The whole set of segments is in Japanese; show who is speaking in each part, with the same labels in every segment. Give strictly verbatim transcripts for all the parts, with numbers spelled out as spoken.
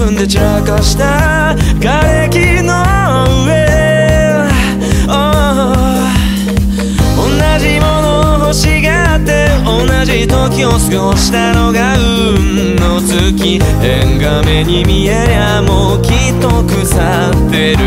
Speaker 1: 分で散らかした瓦礫の上、oh、同じものを欲しがって同じ時を過ごしたのが運の月。縁が目に見えりゃもうきっと腐ってる。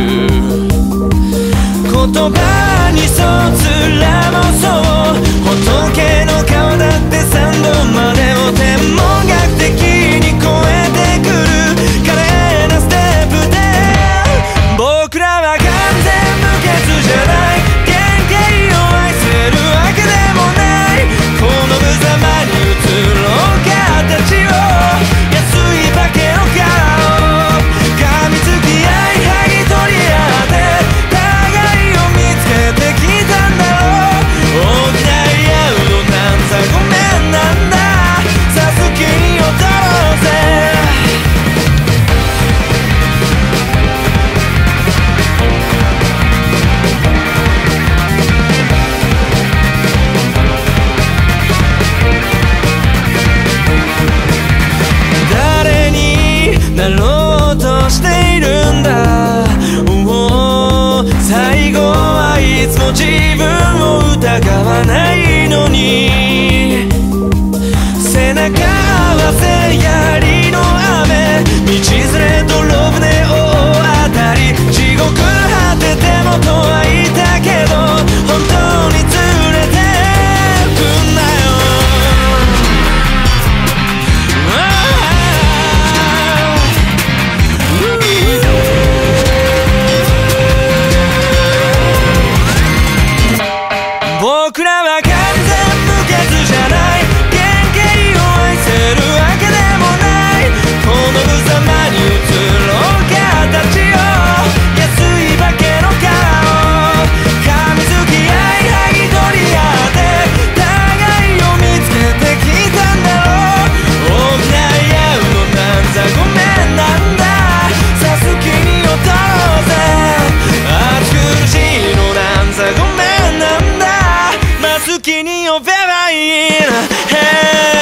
Speaker 1: 言葉にそつらもそう仏の顔だって三度までを天文学的に超えてくる華麗なステップで僕らは完全無欠じゃない。原型を愛せるわけでもない。この無様に映ろう形を安い化けの顔噛みつき合い剥ぎ取り合って互いを見つけてきたんだろう。大きな言い合うのなんざごめんなんだ。さあ好きに踊ろうぜ。誰になろうとしているんだ。おー最後はいつも自分を疑わないのに背中合わせ槍の雨道連れ泥船大当たり地獄果ててもとは言ったけど本当に連れてくんなよ。僕らは完全無欠じゃない。原型を愛せるわけでもない。この無様に映ろう形を安い化けの顔噛みつき合い剥ぎ取り合って互いを見つけてきたんだろう。大きな言い合うのなんざごめんなんだ。さあ好きに踊ろうぜ。暑苦しいのなんざごめんなんだ。好きに呼べばいいな、hey